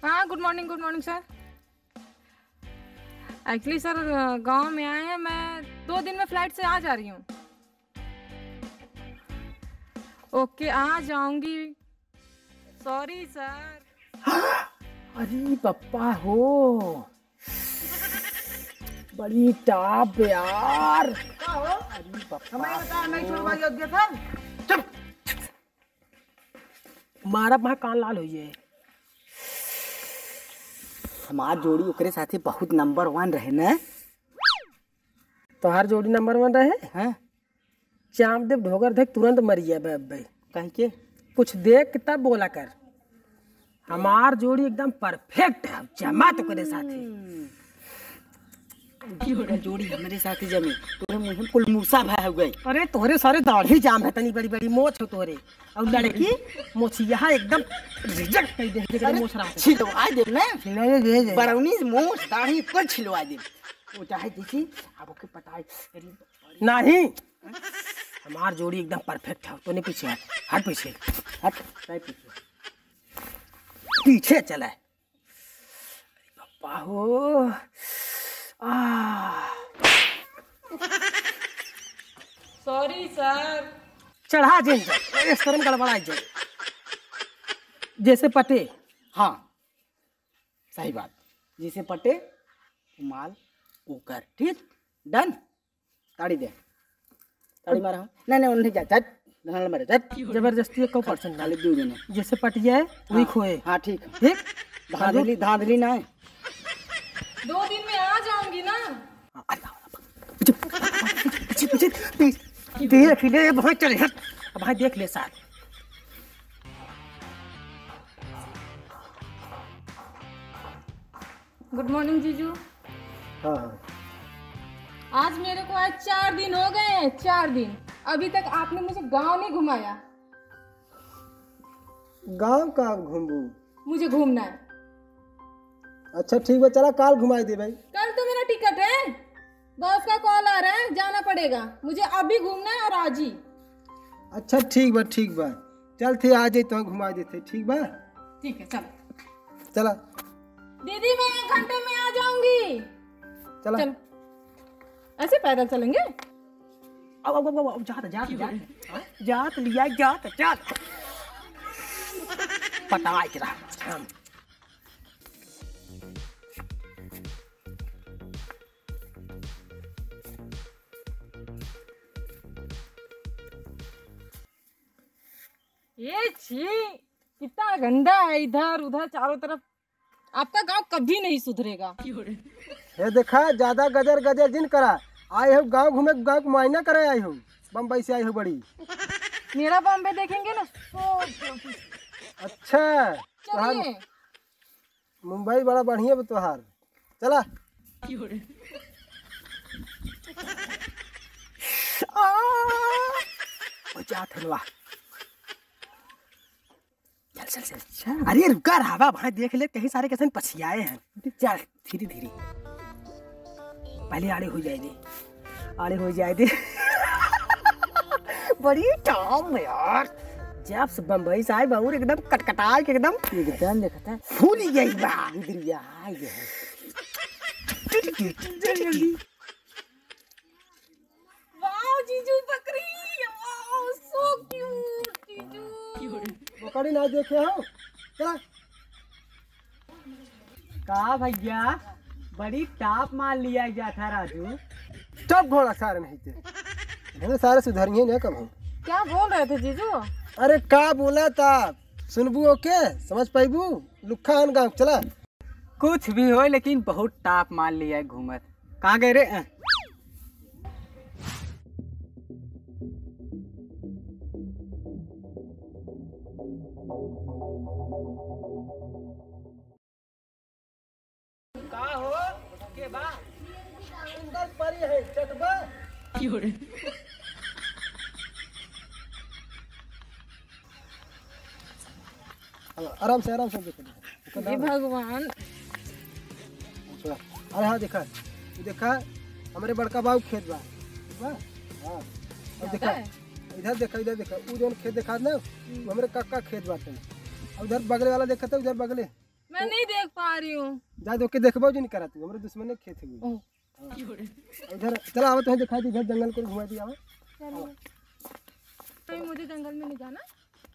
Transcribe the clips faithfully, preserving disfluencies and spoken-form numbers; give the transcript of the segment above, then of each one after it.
हाँ, good morning good morning sir. Actually sir गांव में आए हैं, मैं दो दिन में फ्लाइट से आ जा रही हूँ। ओके, आ जाऊंगी। Sorry sir. अरे पप्पा हो, बड़ी टाप यार। क्या हो? अरे पप्पा हमें बता, नहीं छोड़वा योग्य था। चुप। मारा वहाँ कान लाल हुई है। हमार जोड़ी ओकरे साथे बहुत नंबर वन रहे न। तोहार जोड़ी नंबर वन रहे हैं? चाम देव ढोगर देख तुरंत मरिया बे बे। कहीं के कुछ देख तब बोला कर। हमार जोड़ी एकदम परफेक्ट है, जमा तो करे साथी। जोड़ी हमारे साथ जमे तोरे मुंह में कुल मूसा भय हो गई। अरे तोरे सारे दाढ़ी जाम है, तनी बड़ी बड़ी मोछ हो तोरे। और लड़की मोछिया एकदम रिजेक्ट कर दे के मोछ रहा है। छिलवा दे ना, छिलवा दे दे बरौनी मोछ दाढ़ी पर छिलवा दे। वो चाहे देखी अब ओके पता है नहीं। हमार जोड़ी एकदम परफेक्ट है। तो नहीं पीछे हट, हट पीछे हट नहीं पीछे पीछे चला है। पापा हो आ सॉरी सर। चढ़ा जिन इस तरह गड़बड़ा जाए जैसे पटे। हाँ सही बात, जिसे पटे माल ओकर ठीक डन। ताड़ी दे, ताड़ी मारा। नहीं नहीं उन्हें जा चल धनल मारे चल। जबरदस्ती एक परसेंट खाली दो जने जैसे पटिया है वही खोए। हाँ ठीक ठीक धांधली धांधली ना है। दो दिन में आ जाऊंगी ना। पीछे पीछे पीछे देख ले वहाँ चले हट। अब भाई देख ले साथ। गुड मॉर्निंग जीजू। हाँ हाँ आज मेरे को आज चार दिन हो गए हैं, चार दिन अभी तक आपने मुझे गांव नहीं घुमाया। गांव का घूमू? मुझे घूमना है। अच्छा ठीक है, चला काल घुमाई दे भाई। कल तो मेरा टिकट है, बॉस का कॉल आ रहा है, जाना पड़ेगा मुझे। अभी घूमना है और आज ही। अच्छा ठीक बा ठीक बा, चल थे आ जाए तो घुमा देते। ठीक बा ठीक है चलो। चला दीदी मैं एक घंटे में आ जाऊंगी। चला चलो ऐसे पैदल चलेंगे। अब अब अब अब जात जात जात जात लिया जात जात पता है क्या। ये छी कितना गंदा है, इधर उधर चारों तरफ। आपका गांव कभी नहीं सुधरेगा। ये देखा ज्यादा गजर गजर जिन करा। आए हो गांव घूमे, गांव को मुआयना करे आई हो। बम्बई से आई हो बड़ी। मेरा बॉम्बे देखेंगे ना तो अच्छा चलिए। मुंबई बड़ा बढ़िया बा तोहार। चला जात हलवा। चल चल चल चल। अरे रुका रहा वहाँ देख ले, कहीं सारे कैसे पछियाए हैं। चल धीरे धीरे पहले आड़े हो जाए दे, आड़े हो जाए दे। बड़ी टाम यार। जब से बम्बई से आए बाबू एकदम कटकटा के एकदम एकदम देखता है फूल गई बा। इधरिया आई है। वाओ जीजू बकरी, वाओ सो क्यूट जीजू। बकरी ना देखे हो। चला का भैया बड़ी टाप मार लिया गया था राजू। चुप घोड़ा सारे नहीं थे, इन्हें सारे सुधरिए ना कम हो। क्या बोल रहे थे जीजू? अरे का बोला था सुनबू? ओके समझ पाइबू? लुखा हन गाँव चला। कुछ भी हो लेकिन बहुत टाप मार लिया है घूमत। कहाँ गए रे? का हो के बा सुंदर परी है चटबा। आराम से आराम से देखो। हे भगवान। अरे हाँ देखा, ये देखा हमारे बड़का बाबू खेत बा। बा हाँ अब देखा इधर देखा, इधर देखा वो जो खेत देखा ना वो हमारे काका खेत बाटे। और उधर बगले वाला देखा था, उधर बगले मैं नहीं देख पा रही हूँ। जा दो के देखबो जो नहीं करा तू हमरे दुश्मन ने खेत है ओह, इधर चला आओ तो दिखा दी इधर जंगल को घुमा दी आओ चलो। नहीं, मुझे जंगल में नहीं जाना।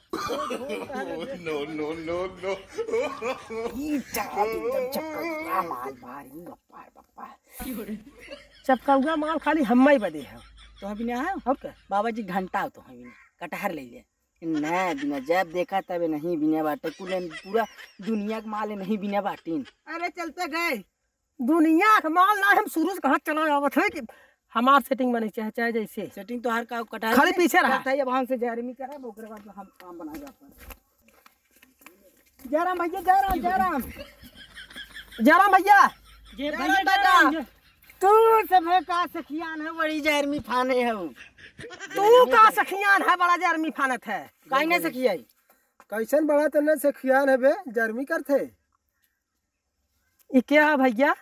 माल भारी बप्पा बप्पा चपका माल खाली हम ही बदे है। तो अभी नहीं आया अब क्या बाबा जी घंटा तो अभी नहीं कटहर ले ले नहीं बिना जब देखा तब नहीं बिना बाटे पूरे पूरा दुनिया का माल है नहीं बिना बाटीन। अरे चलते गए दुनिया का माल ना हम शुरू से कहाँ चला आवत है कि हमार सेटिंग बने चाहे चाहे जैसे सेटिंग तो हर का कटहर खाली पीछे रहा था ये वहां से जहरमी करा ओकरे बाद हम काम बना जाता जयराम भैया जयराम जयराम जयराम भैया जयराम दादा तू सब का सखियान है बड़ी जहरमी फाने है तू का सखियान है बड़ा जर्मी फानत है काई ना सखिया कैसन बड़ा तो न से खियान है बे जर्मी करते ये क्या है भैया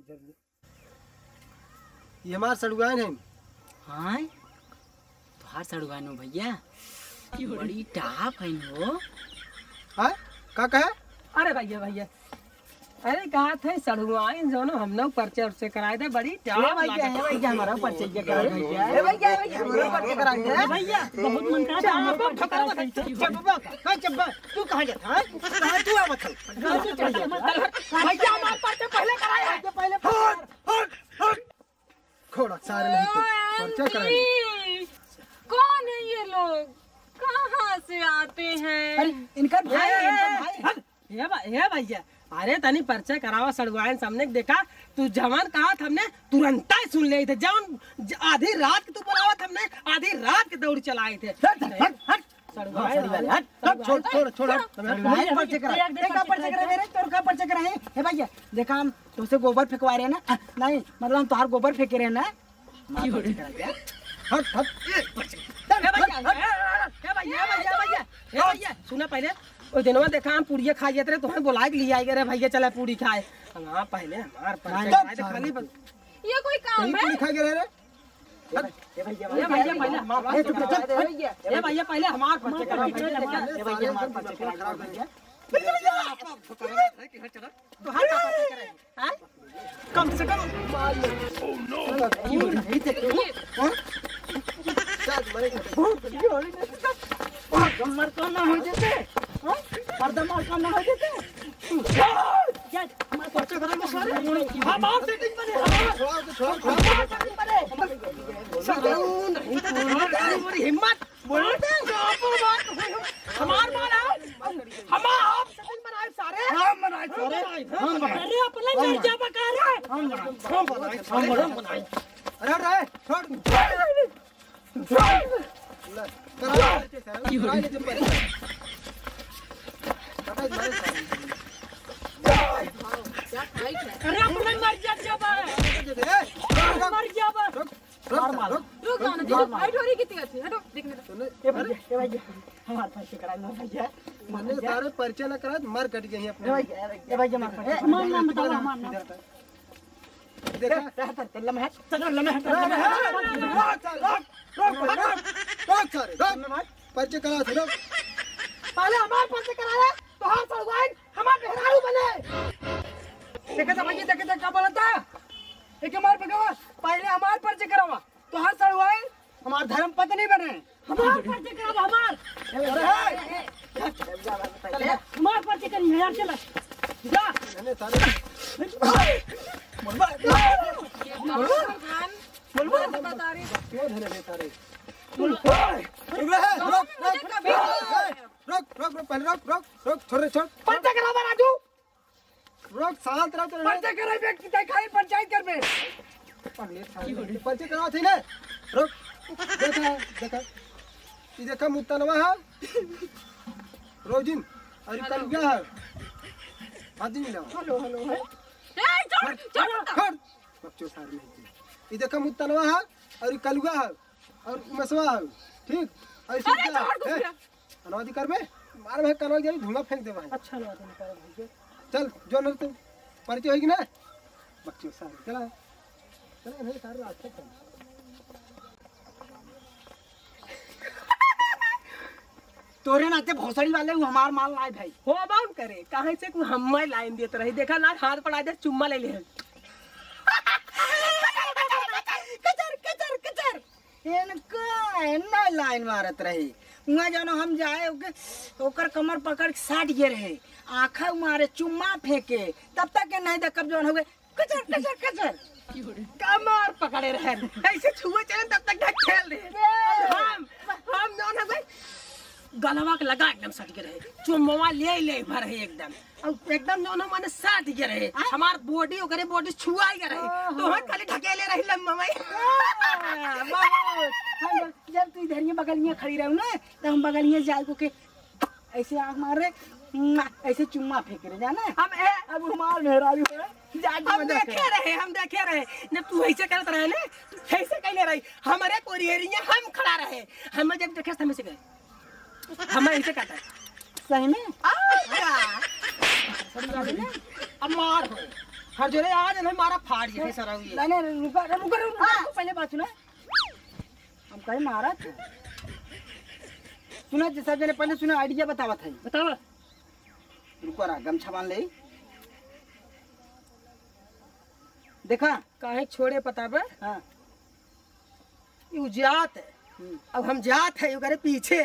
ये हमार सड़ुआन है हाँ तुहार सड़ुआनो भैया बड़ी टाप है हो हाँ का कहे अरे भैया भैया अरे कहा थे सड़ुआइन जो हम लोग पर्चे उर्चे कराए थे बड़ी है भैया है भैया हमारा परिचय करा भैया है भैया है भैया हमारा परिचय कराए थे भैया बहुत मन करा चब्बा का चब्बा तू कहां जाता है कहां तू आवत है कहां तू चल भैया हमारा परिचय पहले कराया है पहले हट हट हट खोड़ा सारे नहीं तो परिचय कराए कौन है ये लोग? कहाँ से आते हैं? अरे इनका भाई है इनका भाई ये भै- ये भैया अरे तनी परिचय करावा सड़ुआइन सामने देखा तू जवान कहा हमने तुरंत ही सुन ले थे जवान ज- आधी रात के तू बुलावत हमने आधी रात के दौड़ चलाए थे हट हट सड़ुआइन हट हट छोड़ छोड़ छोड़ हट। भाई परिचय करा देखा परिचय करा मेरे तोर का परिचय करा है हे भैया देखा हम तुमसे गोबर फेंकवा रहे हैं ना नहीं मतलब हम तोहार गोबर फेंके रहे हैं ना मार परिचय करा दिया हट हट ए भैया ए भैया ए भैया भैया ए भैया सुना पहले ओ दिनवा देखा हम पूड़िया खाई जाते रहे तुम्हें बुला के लिए आई रे भैया चला पूड़ी खाए हां पहले हमार परिचय कराए थे खाली बस ये कोई काम है? लिखा गया रे हे भैया ए भैया पहले हमार ए, चुप रह, चुप, भैया ए भैया पहले हमार परिचय करा हे भैया हमारा परिचय करा भैया तो हाथ का परिचय कराए हां कम से कम मर को ना हो जेते मर्द मर को ना हो जेते जा हमारा परिचय करा सारे हमार सेटिंग बने हमार सेटिंग बने सदू नहीं तो तुम्हारी हिम्मत बोलते हमार मारा हमार आप सेटिंग बनाए सारे हम बनाए सारे हम बनाए अरे अपने चर्चा बका रहे हम बनाए हम बनाए अरे अरे छोड़ अरे अपने मर जा जाबा मर जाबा रुक जाओ ना, देखो फाइट हो रही कितनी अच्छी। हटो देखने दो। ए भैया ए भैया हमारा परिचय करा ना भैया मैंने सारे परिचय न करा मर कट गई ए अपने भैया ए भैया हमारा परिचय मान नाम बताओ हमारा नाम देखा रहता लम्हा चल लम्हा रोक रोक रोक सारे रोक परिचय करा थे रोक पहले हमार परिचय कराया तो हम सड़वाइन हमार बेहरारू बने देखे तो भैया देखे तो क्या बोलता एक हमार भगवा पहले हमार परिचय करावा तो हर सड़वाइन हमार धर्म पत्नी बने हमार परिचय करावा हमार हमार परिचय करी यार चल जा मैंने सारे भगवान बोलबो बता रही क्यों धरे रे सारे रोक रोक रोक रोक रोक पहले रोक रोक रोक छोड़ छोड़ परिचय करावा राजू रोक शांत रहो तो परिचय कराई व्यक्ति दिखाई पंचायत कर में परिचय करा थे ना रोक देखा देखा ये देखा मुत्तनवा है रोजिन और कल गया है आदमी मिला हेलो हेलो है ए छोड़ छोड़ खड़ बच्चों सारे नहीं ये देखा मुत्तनवा है और कलुआ है और मसवा है ठीक और सीधा है अनवादी कर बे मार में कनवा जाई धुआं फेंक दे भाई अच्छा लगा तुम भैया चल जो नर तुम परिचय होगी ना बच्चों सारे चला चला नहीं सारे अच्छा चल तोरे नाते भोसड़ी वाले वो हमार माल लाए भाई। हो बाम करे कहाँ से को हमें लाइन देते रही देखा ना हाथ पड़ा दे चुम्मा ले ले कचर कचर कचर इनका इन्ना लाइन मारत रही वहाँ जानो हम जाए ओके ओकर कमर पकड़ के साट गे रहे आँखा मारे चुम्मा फेंके तब तक के नहीं देखब जौन हुए कचर कचर कचर कमर पकड़े रहे ऐसे छुए चले तब तक ढक खेल रहे हम हम जौन है गलवा के लगा एकदम सट के रहे चुम्मा ले ले भर है एकदम और एकदम जौन माने साट के रहे हमार बॉडी ओकरे बॉडी छुआ के रहे तो हम खाली ढकेले रही लम्बा में जब तू इधर बगलियाँ खड़ी रहू ना तो हम बगलियाँ जाए को के ऐसे आँख मार रहे ऐसे चुम्मा फेंक रहे जाना हम ए अब हमार मेहरारू हम देखे रहे हम देखे रहे जब तू ऐसे करत रहे ना तू ऐसे कहले रही हमारे कोरियरिया हम खड़ा रहे हम जब देखे हम ऐसे गए हम ऐसे कहता सही में अब मार हो हर जोरे आज हमें मारा फाड़ जे सर ये नहीं नहीं रुका रुका रुका पहले बात सुना हम कहीं मारा था सुना जैसा मैंने पहले सुना आइडिया बतावा था बताओ रुको रा गमछा बांध ले देखा काहे छोड़े पता बे हाँ यू जात है अब हम जात है यू करे पीछे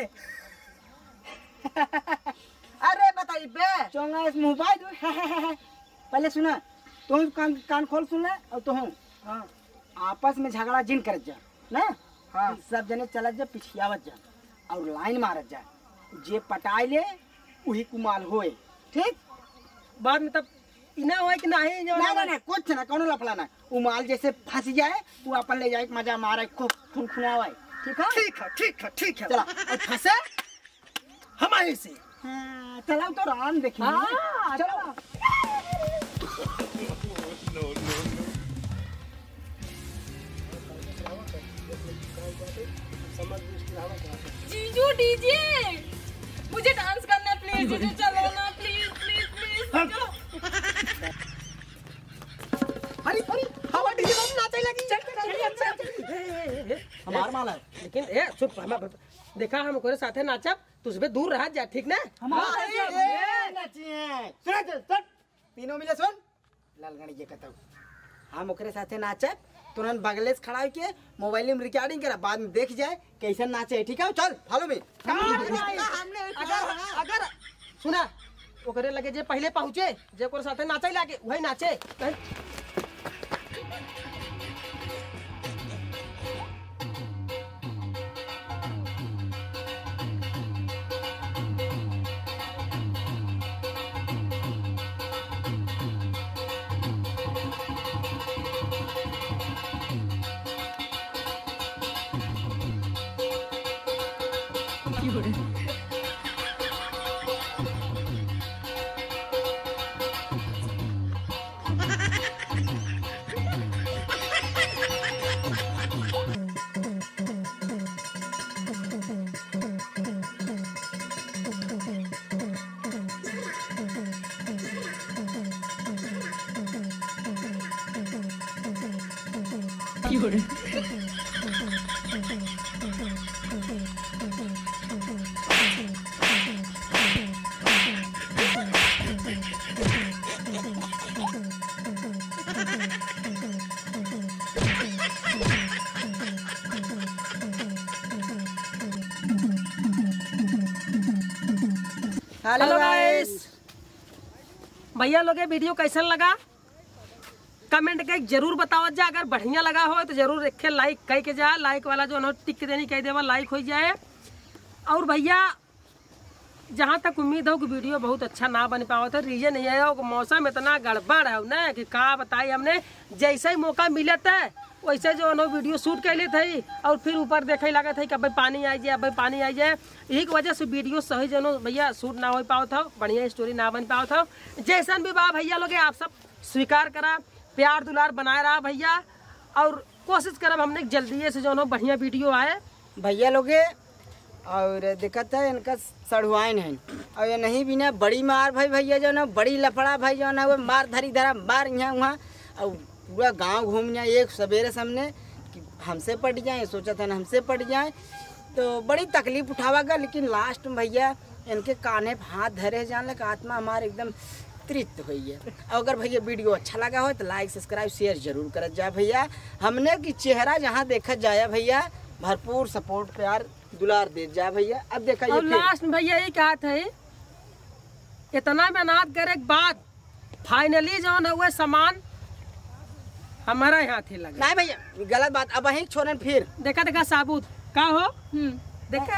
अरे बताइए बे चोंगा इस मोबाइल पहले सुना तुम कान कान खोल सुन ले और तुम हाँ आपस में झगड़ा जिन कर जा ना हाँ सब जने चला जा पिछियावत जा और लाइन मारत जा जे पटाई ले वही कुमाल होए ठीक बाद में तब इना होए कि नहीं जो ना ना कुछ ना कौन लफड़ा ना वो माल जैसे फंस जाए वो अपन ले जाए मजा मारे खूब खून खुनावाए ठीक है ठीक है ठीक है ठीक है चला और फंसे हमारे से हाँ चला तो राम देखिए हाँ, चलो जीजू डीजे मुझे डांस करना है प्लीज जीजू चलो ना प्लीज प्लीज प्लीज चलो अरे अरे हवा डीजे बम नाचे लगी चल चल चल हमार माल है लेकिन ए चुप हम देखा हम ओकरे साथे नाचब तुझबे दूर रह जा ठीक ना हमार ये नचिए सुन सुन तीनों मिले सुन लालगणी जे कहता हम ओकरे साथे नाचब तुरंत बगले से खड़ा के मोबाइल में रिकॉर्डिंग करा बाद में देख जाए कैसे नाचे ठीक है चल फॉलो मी अगर अगर सुना ओकरे लगे जे पहले पहुंचे जे ओकरे साथे नाचे लागे वही नाचे हेलो गाइस भैया लोग ये वीडियो कैसा लगा कमेंट के जरूर बताओ जा अगर बढ़िया लगा हो तो जरूर एक लाइक कह के जा लाइक वाला जो टिक देनी कह देवा लाइक हो जाए और भैया जहाँ तक उम्मीद हो कि वीडियो बहुत अच्छा ना बन पाओ तो रीजन ये है मौसम इतना गड़बड़ है ना कि का बताई हमने जैसे ही मौका मिले थे वैसे जो नो वीडियो शूट कर ले थे और फिर ऊपर देखे लगा था कि भाई पानी आ जाए भाई पानी आ जाए यही की वजह से वीडियो सही जो भैया शूट ना हो पाओ था बढ़िया स्टोरी ना बन पाओ था जैसन भी बा भैया लोग आप सब स्वीकार करा प्यार दुलार बनाए रहा भैया और कोशिश करब हमने जल्दी से जो बढ़िया वीडियो आए भैया लोगे और दिक्कत है इनका सड़ुआइन है और ये नहीं बिना बड़ी मार भाई भैया जो ना बड़ी लफड़ा भाई जो ना वो मार धरी धरा मार यहाँ वहाँ और पूरा गांव घूम जाए एक सवेरे सामने कि हमसे पट जाए सोचा था ना हमसे पट जाए तो बड़ी तकलीफ उठावागा, लेकिन लास्ट में भैया इनके कान्हे पे हाथ धरे जाने लगा, आत्मा हमारे एकदम तृप्त हुई है। अगर भैया वीडियो अच्छा लगा हो तो लाइक सब्सक्राइब शेयर जरूर कर जाए भैया। हमने की चेहरा जहाँ देखा जाए भैया, भरपूर सपोर्ट प्यार दुलार दे जाए भैया। अब देखा और लास्ट में भैया यही कहा था, इतना मेहनत करे के बाद फाइनली जो है वो सामान हमारा यहाँ थे लगा। नहीं भैया गलत बात, अब वहीं छोड़े फिर देखा देखा साबुत का हो देखा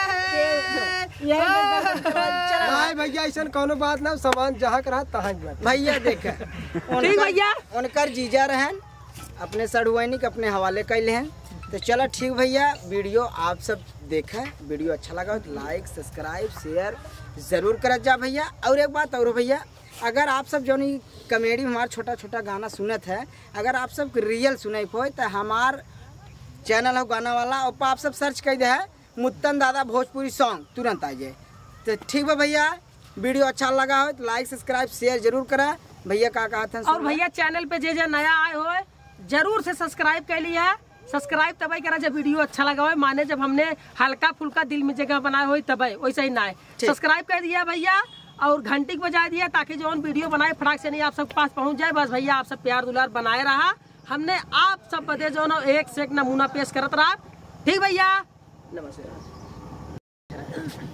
नहीं भैया ऐसा कोनो बात ना, सामान जहाँ करा तहाँ भैया देखा ठीक भैया उनकर जीजा रहन अपने सड़ुआनी के अपने हवाले कैले हैं। तो चलो ठीक भैया, वीडियो आप सब देखा, वीडियो अच्छा लगा तो लाइक सब्सक्राइब शेयर ज़रूर कर जा भैया। और एक बात और भैया, अगर आप सब जो नहीं कॉमेडी में हमारा छोटा छोटा गाना सुनत है, अगर आप सब रियल सुने हो तो हमार चैनल हो गाना वाला, और आप सब सर्च कर दे है मुत्तन दादा भोजपुरी सॉन्ग, तुरंत आ जाए। तो ठीक है भैया, वीडियो अच्छा लगा हो तो लाइक सब्सक्राइब शेयर जरूर करा भैया। का कहा था और भैया चैनल पे जे जे नया आए हो जरूर से सब्सक्राइब कर लिया, सब्सक्राइब तभी करा जब वीडियो अच्छा लगा हो, माने जब हमने हल्का फुल्का दिल में जगह बनाए हो तभी, वैसे ही ना है। सब्सक्राइब कर दिया भैया और घंटी बजा दिया ताकि जो वीडियो बनाए फटाक से नहीं आप सब पास पहुंच जाए। बस भैया आप सब प्यार दुलार बनाए रहा, हमने आप सब बदे जो ना एक से एक नमूना पेश करत रहा। ठीक भैया, नमस्ते।